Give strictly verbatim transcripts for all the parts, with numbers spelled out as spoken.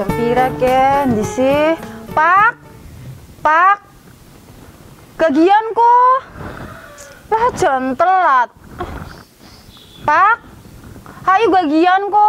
jam pira ke ndisi? Pak. Pak. Gagian ko. Lah jam telat. Pak. Hayu gagian ko.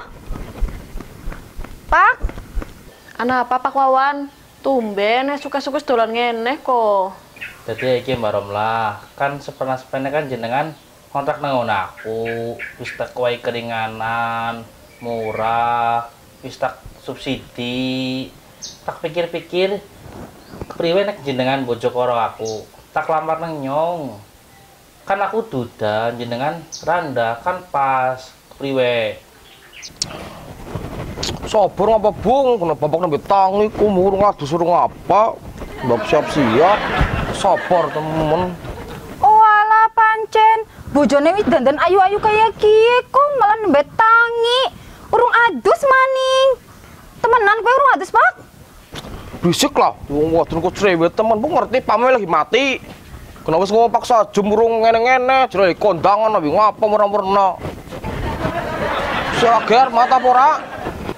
Pak. Ana apa Pak Wawan? Tumben suka-suka dolan ngene kok. Jadi iki Mbak Romlah, kan sepena-sepena kan jenengan kontrak nang aku, wis tak kuwi keringanan, murah, wis tak subsidi. Tak pikir-pikir kepriwe nek jenengan bojo karo aku, tak lamar nang nyong. Kan aku duda jenengan randa kan pas kepriwe. Sabar ngapa bung, kenapa bapak nambah tangi, kumur ngadu suruh ngapa, mbak siap-siap, sabar temen. Oh ala pancen, bojone wis dandan ayu-ayu kayak kie, kok malah nambah tangi. Urung adus maning. Temenan kowe urung adus, Pak? Bisik lah, wong wadon kok cerewet temen, bu ngerti pamel lagi mati. Kenapa sih ngomong paksa jemurung ngene-ngene, jadi kondangan nabi ngapa murah-murah. Seager mata pora.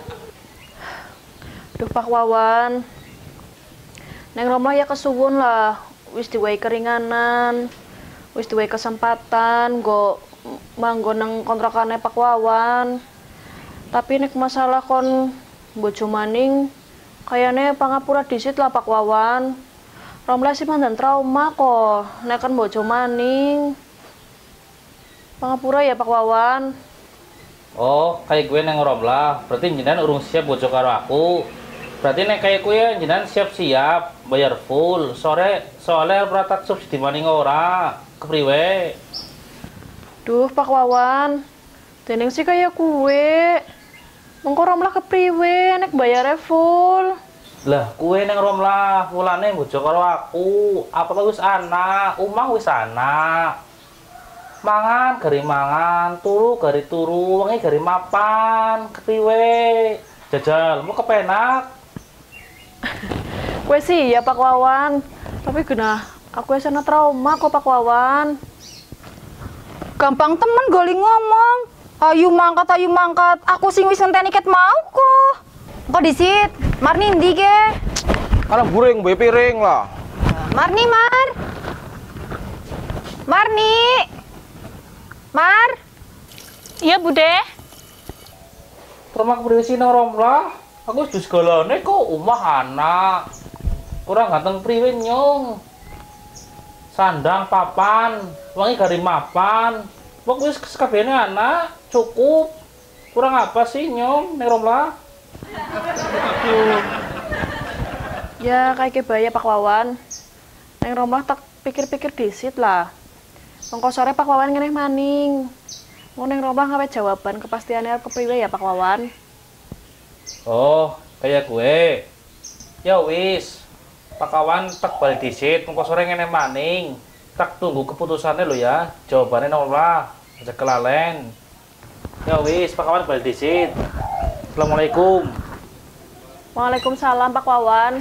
Duh Pak Wawan, Neng Romlah ya kesuwun lah, wis diwai keringanan, wis diwai kesempatan, go manggo nang kontrakane Pak Wawan. Tapi nek masalah kon bojo maning, kayaknya pangapura disit lah Pak Wawan. Romlah sih mandan trauma kok, nek kan bojo maning. Pangapura ya Pak Wawan. Oh, kayak gue nang Romlah, berarti jenengan urung siap bojo karo aku. Berarti nek kayak gue jenengan siap-siap bayar full. Sore soalnya pratak subsidi maning ora. Kepriwe? Duh Pak Wawan, dening sih kayak kue. Mengko Romlah kepriwe nek bayarnya full. Lah, kue nang Romlah, fulane bojo karo aku. Apa wis anak, umah wis anak. Mangan gari mangan, turu gari turu, wengi gari mapan. Kepriwe? Jajal, mau kepenak. Kue sih ya Pak Wawan, tapi gena aku sana trauma kok Pak Wawan. Gampang temen goli ngomong. Ayu mangkat, ayu mangkat. Aku sing wis ngenteni ket mau kok. Kok disit? Marni ndi ke? Karena guring, bayi piring lah. Marni, Mar. Marni. Mar. Iya Bude. Termak berisi nang Romlah. Aku wis segalane kok umah anak. Kurang ganteng priwe nyong. Sandang papan, wangi gari mapan. Wong wis sekabehane anak, cukup. Kurang apa sih nyong nang Romlah? Tuh. Ya kayak kebaya Pak Wawan. Neng Romlah tak pikir-pikir disit lah. Mengko sore Pak Wawan ngene maning. Mau neng Romlah ngawe jawaban kepastiannya kepriwe ya Pak Wawan. Oh, kayak gue. Ya wis. Pak Kawan tak balik disit, mengko sore ngene maning. Tak tunggu keputusannya lo ya. Jawabannya Romlah. Aja kelalen. Ya wis, Pak Kawan balik disit. Assalamualaikum. Waalaikumsalam Pak Wawan.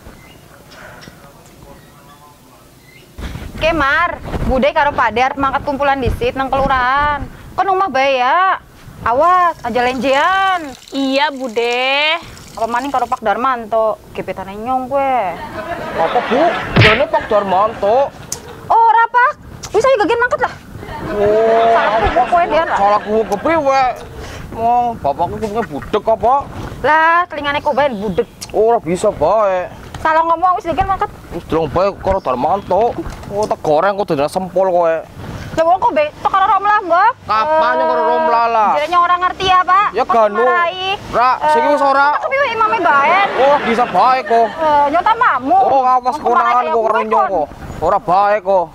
Kemar, Bude karo Pade arep mangkat kumpulan disit nang kelurahan. Kon omah bae ya. Awas, aja lenjean. Iya Bude. Apa maning karo Pak Darmanto, gebetane nyong kowe. Apa bu? Jane Pak Darmanto. Oh, ora Pak. Wis ayo gagian mangkat lah. Oh, Salahku kok kowe dia lah. salahku kepriwe? Oh, bapakku punya budek apa? Lah, telingane kok bae budek. Ora bisa bae. Salah ngomong wis gagian mangkat. Wis delong bae karo Darmanto. Oh, tak goreng kok dene sempol kowe. Lah wong kok be tok karo Romlah, Mbak. Kapan yang karo Romlah lah? Jiranya orang ngerti ya, Pak. Ya Kok ganu. dimarahi? Ra, sing wis ora. Tapi wae imame baen. Oh, bisa bae kok. Eh, nyota mamu. Oh, ngawas konangan kok karo nyong kok. Ora bae kok.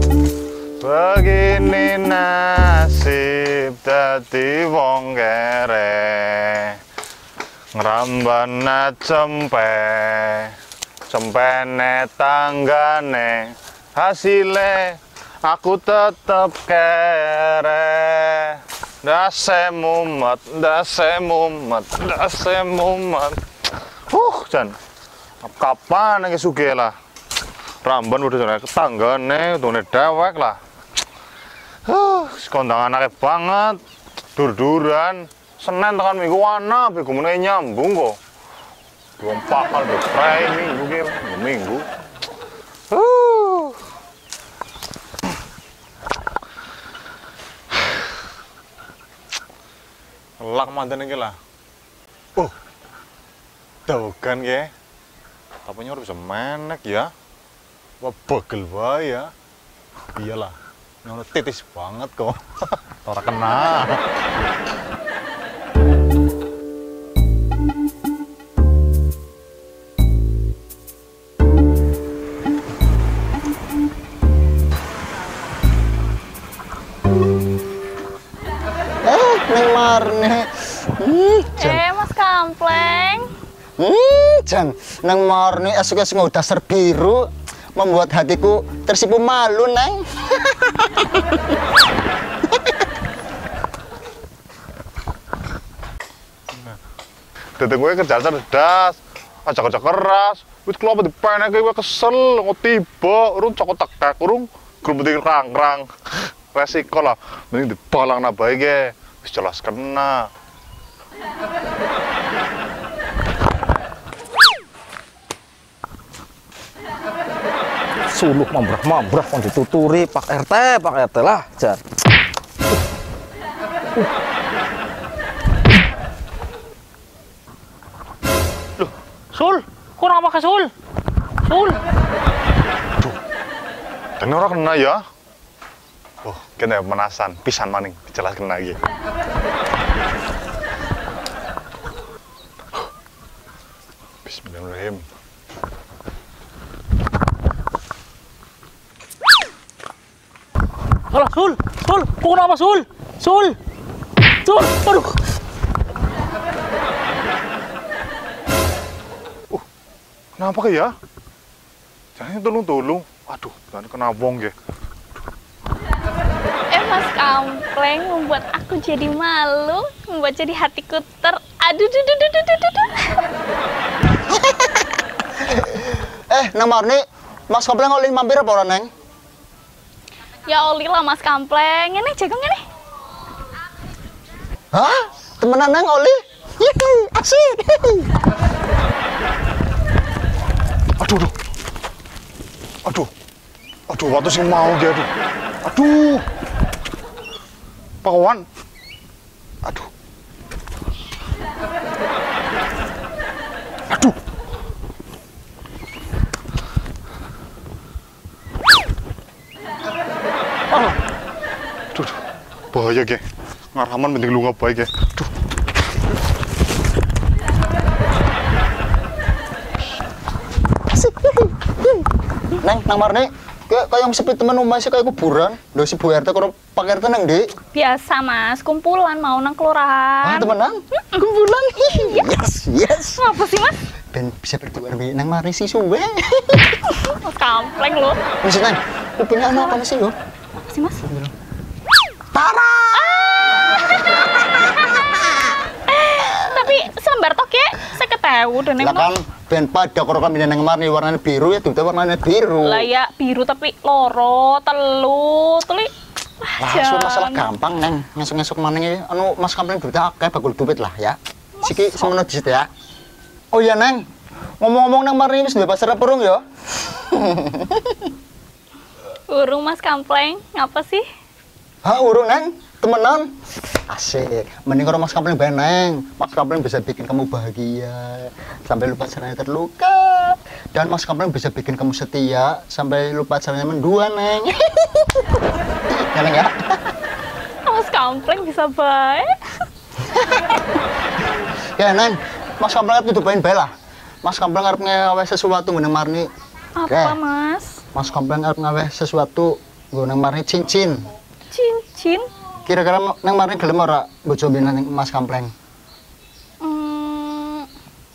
Begini nasib dadi wong kere ngrambana cempe cempene tanggane hasile aku tetep kere dase mumet dase mumet dase mumet huh jan kapan iki sugih lah ramban udah jane ketanggane utune dewek lah. Huh, kondangan akeh banget. Dur-duran. Senin tekan minggu ana begumene nyambung kok. Belum pakal udah fry minggu gitu, minggu. Uh. Lak mantan iki lah. Oh. Tahu kan ya? Tapi harus bisa menek ya. Wah, bagel wae ya. Iyalah. Ngono titis banget kok. Ora kena. Eh, Neng Marni. Hmm, Eh, Mas Kampleng. Hmm, Jan, Neng Marni esuk-esuk nggo dasar biru membuat hatiku tersipu malu, Neng. Dadi gue kerja cerdas, acak-acak keras. Wis klopo dipeneke gue kesel, kok tiba urung cokot tekek, urung grumbuti rang-rang. Resiko lah, mending dibalang nabae ge. Wis jelas kena. Suluk mambrah-mambrah kon dituturi Pak R T, Pak R T lah, Jan. Sul, kok apa ke Sul? Sul. Dan orang kena ya. Oh, kena menasan, pisan maning, jelas kena lagi. Bismillahirrahmanirrahim. Alah, Sul, Sul, kok kenapa Sul? Sul. Sul, aduh. Kenapa ke ya? Jangan tolong-tolong. Aduh, jangan kena wong ya. Eh, Mas Kampleng membuat aku jadi malu, membuat jadi hatiku ter... Aduh, duh, duh, duh, duh, duh, duh. Eh, Neng Marni, Mas Kampleng oleh mampir apa ora, Neng? Ya oli lah Mas Kampleng, ini jagung ini. Hah? Temenan Neng oli? Hihi, asik. Aduh, aduh. Aduh. Aduh, waktu sih mau dia, aduh. Aduh. Pak Wan. Aduh. Aduh. Ah. Aduh, bahaya ge. Ngaraman mending lu ngapain ge. Aduh. Neng, Nang Marni, kayak kayak sepi temen omah sih kayak kuburan. Lho si Bu R T karo Pak R T nang ndi? Biasa Mas, kumpulan mau nang Ah, kelurahan. temenan? Kumpulan. Yes, yes. Apa sih Mas? Ben bisa berdua lebih Nang Marni sih suwe. Mas Kampleng loh. Wis Neng, kupingnya anak apa sih yo? Apa sih Mas? Tara. Tapi selembar tok ya, seketewu dan Lah kan ben pada karo kami Nang Marni warnanya biru ya dudu warnanya biru. Lah ya biru tapi loro, telu, teli. Lah, so masalah gampang, Neng. Ngesuk-ngesuk maneng iki anu Mas Kampleng duit akeh bakul duit lah ya. Siki semono disit ya. Oh iya, Neng. Ngomong-ngomong Nang Marni wis duwe pacar apa urung ya? Urung Mas Kampleng, ngapa sih? Hah, urung, Neng? Temenan? Asik. Mending kalau Mas Kampleng bae, Neng. Mas Kampleng bisa bikin kamu bahagia sampai lupa pacarnya terluka. Dan Mas Kampleng bisa bikin kamu setia sampai lupa pacarnya mendua, Neng. Ya, Neng ya? Mas Kampleng bisa baik. Ya, Neng. Mas Kampleng harus tutupain bae lah. Mas Kampleng harus ngawe sesuatu nang Marni. Apa, Mas? Mas Kampleng harus ngawe sesuatu nang Marni cincin. Cincin? Kira-kira nang Marni gelem ora bojo nang Mas Kampleng? Hmm,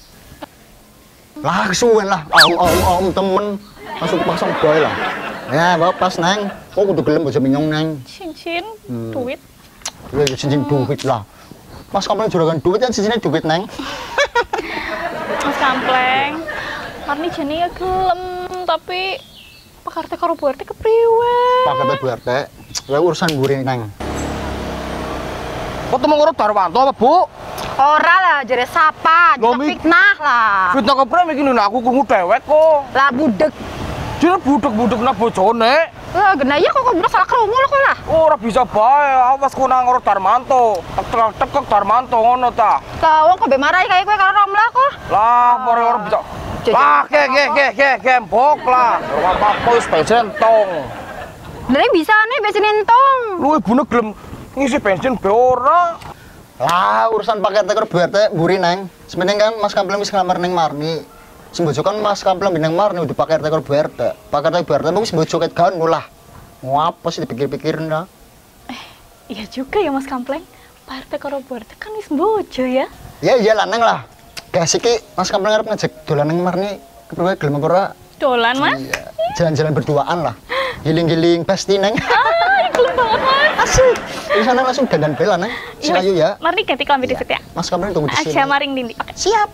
Lah kesuwen lah, om-om temen masuk pasang bae lah. Ya, bawa pas Neng. Kok kudu gelem bojo minyong, Neng. cincin, Hmm. duit. Ya cincin duit lah. Mas Kampleng juragan duit kan cincinnya duit, Neng. Mas Kampleng, Marni jane ya gelem, tapi Pak R T karo Bu R T kepriwe? Pak kata Bu R T, ya urusan gure, Neng. Kok temen ngono Darwanto apa, Bu? Ora lah, jare sapa, Loh, jare Mi. fitnah lah. Fitnah keprem iki lho aku krungu dewek kok. Lah budek. Jare budek-budek nang bojone. Lah gena iya kok kok salah krungu lho kok lah. Ora bisa bae, awas ku nang karo Darmanto. Tek-tek Darmanto ngono ta. Lah wong kok be marahi kaya kowe karo Romlah kok. Lah, ora ora bisa. Lah, ke ke ke ke gembok lah. Ora apa-apa wis bensin tong. Dari bisa nih bensin entong. Lu ibune gelem ngisi bensin be ora. Lah urusan paket tekor B R T mburi neng. Sementing kan Mas Kampleng wis nglamar neng Marni. Sembojo kan Mas Kampleng neng Marni udah paket tekor B R T. Paket tekor B R T mung sembojo ket gaun lah. Ngapa sih dipikir-pikirin dah? Iya juga ya Mas Kampleng. Pak R T karo Bu R T kan wis bojo ya. Ya iya lah neng lah. Gas iki Mas Kampleng arep ngajak dolan neng Marni. Kepriwe gelem apa ora? Dolan Mas. Iya. Jalan-jalan berduaan lah. Giling-giling pasti neng. Ah, gelem banget Mas. Asik. Di sana langsung dandan bela neng. Si Ayu ya. Mari ganti kelambi dhisik ya. Mas Kampleng tunggu di sini. Aja maring dindi. Oke. Siap.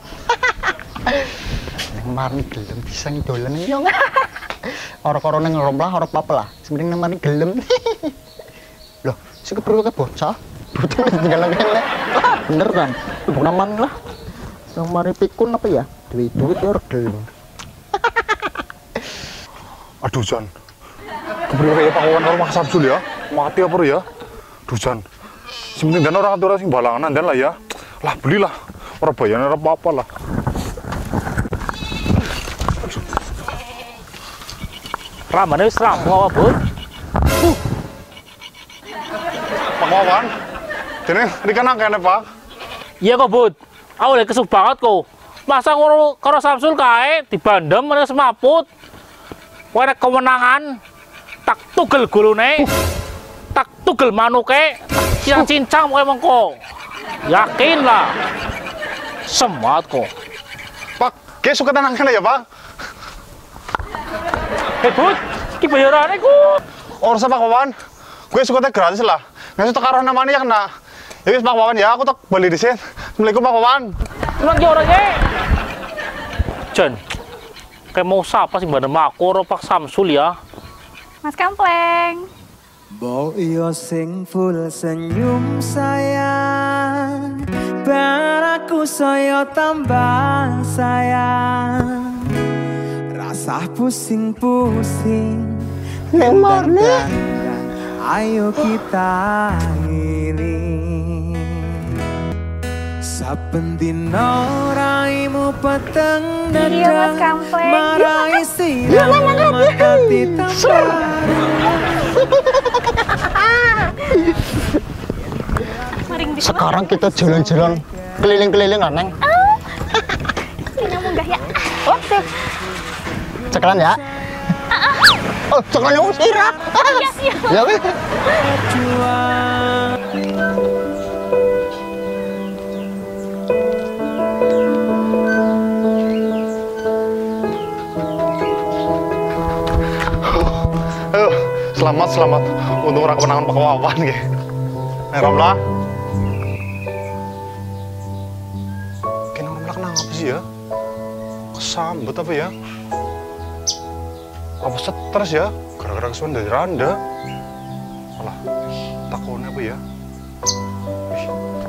Neng Marni gelem bisa ngidolan neng yo. Ora-kora neng Romlah ora apa-apa lah. Sementing neng Marni gelem. Loh, si kepriwe ke bocah? Bocah tinggal kene. Bener kan? Ibu naman lah. Nang mari pikun apa ya? Duit-duit ya ora gelem. Aduh Jan, kepriwe ya Pakuan rumah Samsul ya? Mati apa ya? Duh Jan, sementing dan orang tua sing balangan dan lah ya. Lah belilah, orang bayarnya ora apa-apa lah. Ramane wis rampung apa, Bud? Pak Wawan, dene rika nang kene Pak. Iya kok, Bud. Aku lagi kesuk banget kok. Masa ngono karo Samsul kae dibandem meneh semaput. Kowe nek kemenangan tak tugel gulune. Tak tugel manuke, yang cincang kowe mengko. Yakin lah. Semat kok. Pak, kayak suka nang kene ya Pak? Hei, Bud, iki bayarane ku. Ora usah Pak Wawan, gue suka teh gratis lah. Nggak usah karo namanya ya kena. Ya wis Pak Wawan ya, aku tak beli di sini. Assalamualaikum Pak Wawan. Nang ki ora ki. Jan. Kayak mau sapa sih badan makor Pak Samsul ya? Mas Kampleng. Mbok yo sing full senyum sayang, ben aku saya tambah sayang. Rasa pusing-pusing Neng Marni. Ayo kita ini saben dina raimu peteng Iya, Mas Kampleng. marai siram mata ditambah. Maring di Sekarang kita jalan-jalan keliling-keliling lah neng. Ini munggah ya. Oke. Cekelan ya. Oh, cekelan yang usirah. Iya, iya. Ya weh. Aduh, selamat selamat. Untung orang kemenangan Pak Wawan nggih. Neng Romlah. Kena Romlah kenapa sih ya? Kesambet apa ya? Apa stres ya? Gara-gara kesuwen dari Randa. Alah, takutnya apa ya? Ih,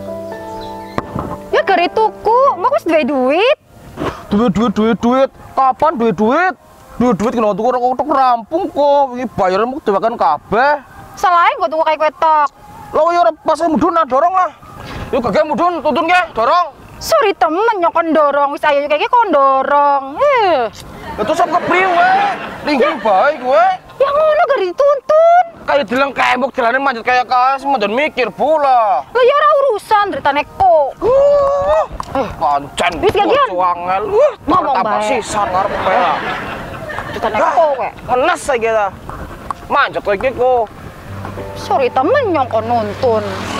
Ya gari tuku, mau wis duwe duit. Duit duit duit duit. Kapan duit duit? Duit duit kena tuku ora kok rampung kok. Iki bayarmu dewekan kabeh. Salahe nggo tuku kaya kowe tok. Lah ya ora pas mudun nah dorong lah. Yuk gagek mudun tuntun ke dorong. Sorry temen nyok kon dorong, wis ayo kayak kon dorong. Eh, Lah terus apa kepriwe? Linggih bae kowe. ya ngono gari dituntun. Kayak dileng kembok jalane manjat kayak kas mandan mikir pula. Lah ya ora urusan ceritane kok. Eh, pancen. Wis, Gagian. Angel. Uh, Ngomong tambah bae. sisan ngarep kowe lah. Ceritane kok kowe. Ngenes saiki ta. Manjat kowe iki kok. Sorry temen nyok kon nuntun.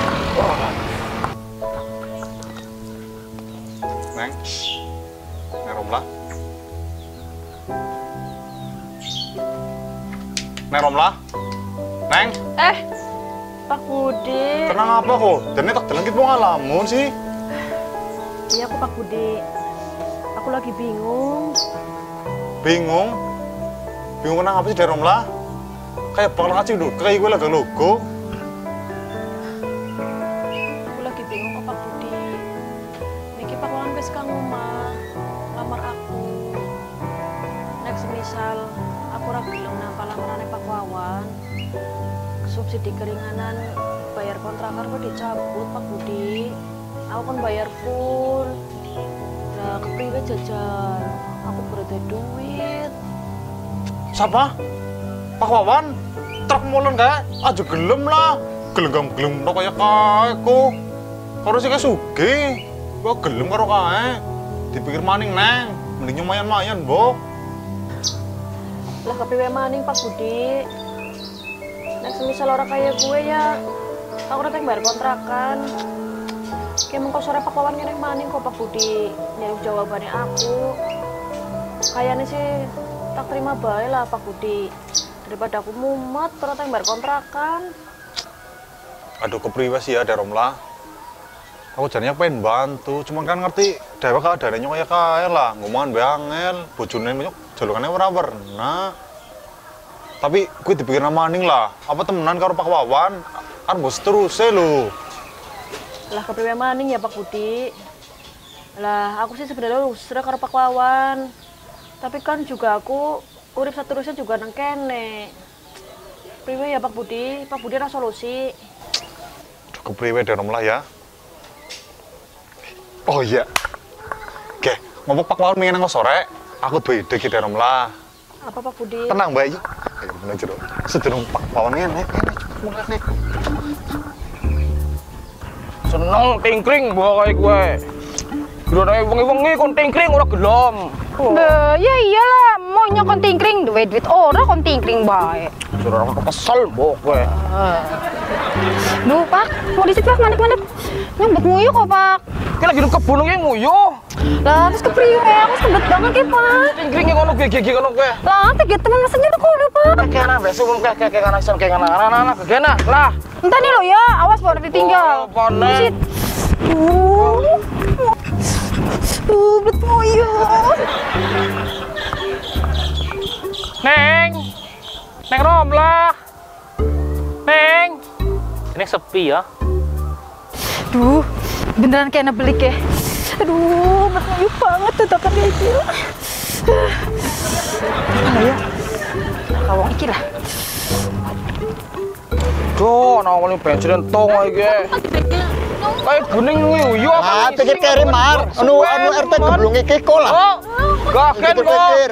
Neng. Neng Romlah. Neng Romlah. Neng, Eh, Pak Budi. tenang apa kok? Dene tak deleng ki wong ngalamun sih. Iya, aku Pak Budi. Aku lagi bingung. Bingung. Bingung kenapa sih dari Romlah? Kayak bakal ngaji dulu, kayak gue lagi logo. Aku lagi bingung kok Pak Budi. wis kang omah lamar aku. Nek semisal aku ora gelem nang palamarane Pak Wawan, subsidi keringanan bayar kontrakan kok dicabut Pak Budi. Aku kan bayar full. Lah kepriwe jajan? Aku berada duit. Siapa? Pak Wawan? Truk molen kae aja gelem lah. Gelem-gelem tok kaya kae ku. Karo sing sugih. Kok gelem karo kae. Dipikir maning neng, mending lumayan-mayan, Mbok. Lah kepriwe maning Pak Budi? Nek semisal orang kaya gue ya, aku udah bayar kontrakan. Kayak mengko sore Pak Wawan ngene maning kok Pak Budi. Nyari jawabannya aku. Kayaknya sih tak terima bae lah Pak Budi. Daripada aku mumet ternyata yang bayar kontrakan. Aduh kepriwe sih ya Deromlah. Aku jadinya pengen bantu, cuman kan ngerti dewe keadaannya kayak kaya lah, ngomongan be angel, bojone banyak jalukannya ora werna. Tapi gue dipikir maning lah, apa temenan karo Pak Wawan, kan bos terus lho. Lah kepriwe maning ya Pak Budi. Lah aku sih sebenarnya usra karo Pak Wawan. Tapi kan juga aku urip saterusnya juga nang kene. Priwe ya Pak Budi, Pak Budi ada solusi. Aduh kepriwe Deromlah ya. Oh iya. Oke, ngomong Pak Wawan pengen nang sore, aku duwe ide ki Deromlah. Apa Pak Budi? Tenang Mbak Ayu. Ayo bener jero. Sedurung Pak Wawan ngene, ngene mulai nih. Seneng tingkring bae kowe. Grone wengi-wengi kon tingkring ora gelem. Lah, ya iyalah, mau nyokon tingkring duit duit ora kon tingkring bae. Sudah orang kesel mbok kowe. Duh, Pak, mau disit Pak, mandek-mandek. Nyambut nguyu kok, Pak. Ki lagi nang kebun iki nguyu. Lah, terus kepriwe? Aku sebet banget ki, Pak. Tingkringe ngono gege ngono kowe. Lah, tiga teman mesennya udah kudu, Pak. Kekena besok mun keke kana isen keke kana anak-anak kekena. Lah, Entar nih lo ya, awas baru ditinggal. Oh, panen. Disit. Uh. Uh, bet nguyu. Neng, Neng Romlah, Neng, ini sepi ya. Duh, beneran kayak nebelik ya. Aduh, bet nguyu banget tuh takkan kayak gila. Mana ya? Kawang iki lah. Duh, ana wong bensin entong iki. Kayak bening nguyu Ah, apa pikir kiri mar. Anu anu R T geblung iki kok lah. Oh, gaken kok. Pikir.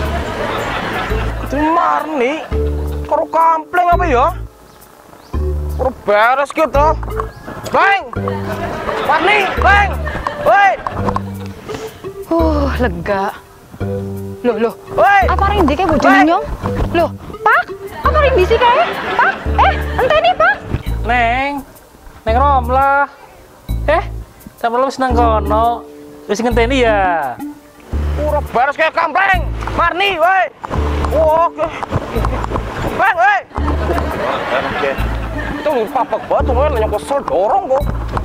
Marni, karo kampleng apa ya? Karo beres gitu. Bang! Marni, bang! Woi! Uh, lega. Loh, loh. Woi! Apa ring di kayak bojone nyong? Loh, Pak, apa ring di sih kayak? Pak, eh, enteni Pak. Neng, Neng Romlah, eh, sampai lu senang kono, wis ngenteni ya. Ora beres kayak kampleng. Marni, woi! Oke. Bang, woi! Oke. Itu papak banget, tuh yang kesel dorong kok.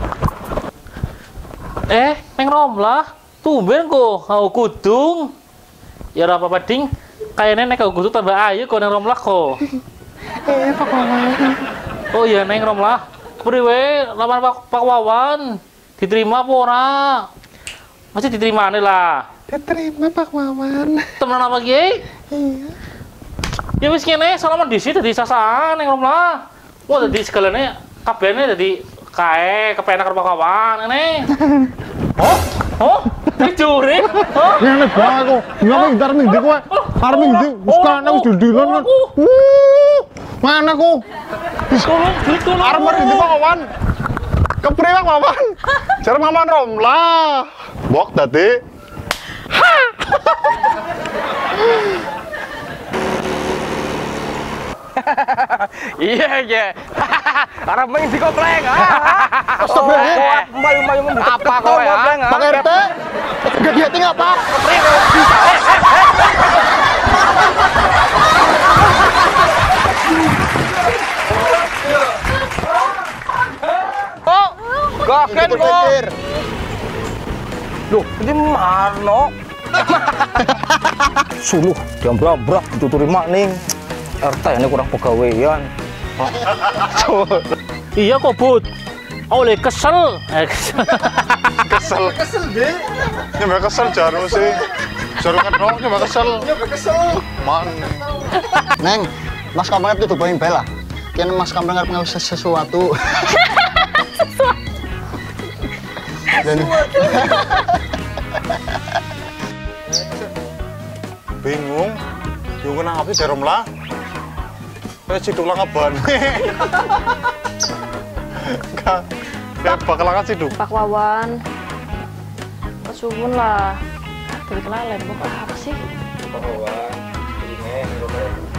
Eh, Neng Romlah, tumben kok, kau kudung. Ya ora apa-apa ding, kayaknya nek kau kudung tambah ayu kok Neng Romlah kok. Eh, Pak Wawan. Oh iya Neng Romlah, priwe lamar Pak, Pak Wawan diterima apa ora? Masih diterima nih lah. Diterima Pak Wawan. Temenan apa Kiai? Iya. Ya wis kene salaman disi dadi sasaan Neng Romlah. Wah dadi segalane kabehane dadi kae kepenak karo Pak Wawan ngene. Oh, oh, dicuri. Oh, Ngene bae aku. Nyok ntar minggu kowe. Arep minggu wis kana wis dildilon kan. Mana ku? tolong, tolong. Arep minggu Pak Wawan. Kepriwe Pak Wawan? Jar Maman Romlah. Bok dadi. Iya, iya. Arep ming dikopleng. Astagfirullah. Mayu-mayu apa kowe? Pak R T. Gede hati enggak, Pak? Oh, gaken kok. Pikir. Loh, ini Marno. Suluh, jam berabrak dituturi makning. R T ini kurang pegawaian. Iya kok Bud. Oleh kesel. Eh, kesel. kesel. Kesel, Dek. Nyampe kesel jarum sih. Jarum kedok nyampe kesel. Nyampe kesel. Man. Neng, Mas Kampleng itu poin bela. Kene Mas Kampleng arep ngawis sesuatu. Dan bingung. Bingung kenapa sih Derom lah. Kayak ciduk lah ngeban. Kak, kayak bakal angkat ciduk. Pak Wawan, kesuwun lah. Dari kelalen, apa sih? Pak Wawan, ini